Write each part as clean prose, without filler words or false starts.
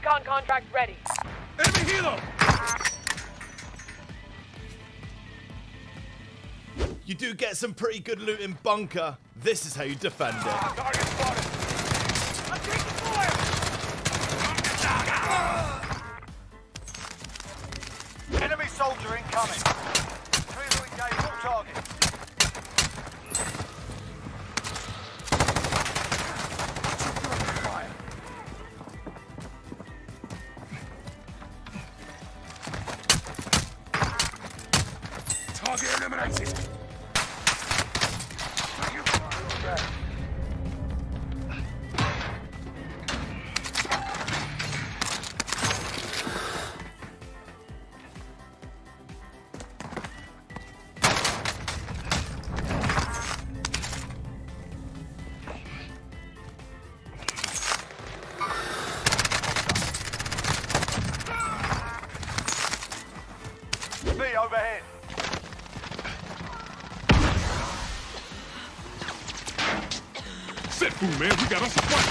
recon contract ready. Enemy helo! You do get some pretty good loot in bunker. This is how you defend it. Target spotted! I'm taking fire! Enemy soldier incoming. Three to engage all targets. Fire. Target eliminated. B overhead. Set food, man. We got us a fight.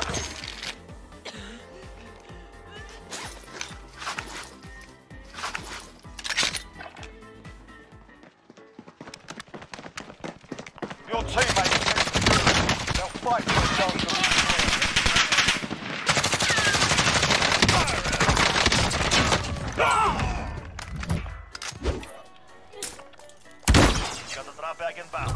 Your teammates they'll fight for the chance of got the drop back inbound.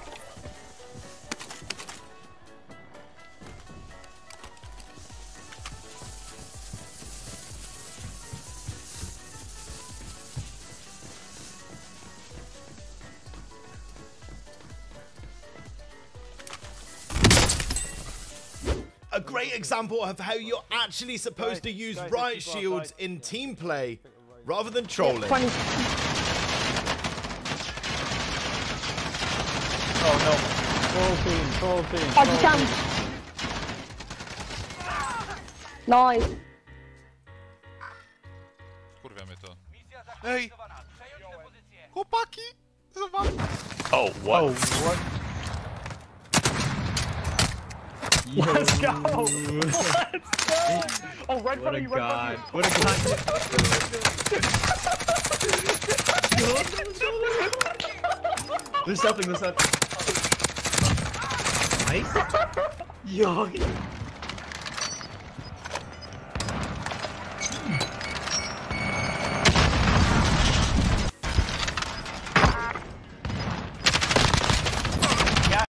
A great example of how you're actually supposed to use riot shields in team play rather than trolling. Oh no. Full team. Chodź tam. Nice. Kurwa mnie to. Ej! Chłopaki! Zobacz! Oh, what? Oh, what? Let's go. Let's go. Oh, right in front of you, right in front of you. What a god. There's something. Nice. Yo.